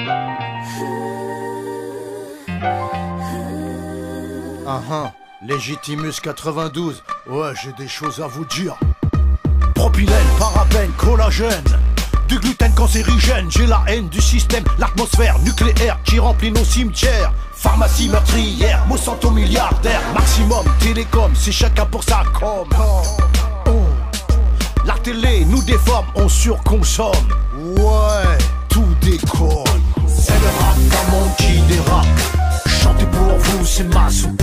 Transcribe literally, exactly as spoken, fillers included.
Ah ah, Légitimus quatre-vingt-douze, ouais, j'ai des choses à vous dire. Propylène, parabène, collagène, du gluten cancérigène, j'ai la haine du système, l'atmosphère nucléaire qui remplit nos cimetières. Pharmacie meurtrière, Monsanto milliardaire, maximum télécom, c'est chacun pour sa com. Oh. La télé nous déforme, on surconsomme. Ouais, tout déconne. C'est le rap d'un monde qui dérape. Chanter pour vous, c'est ma soupe.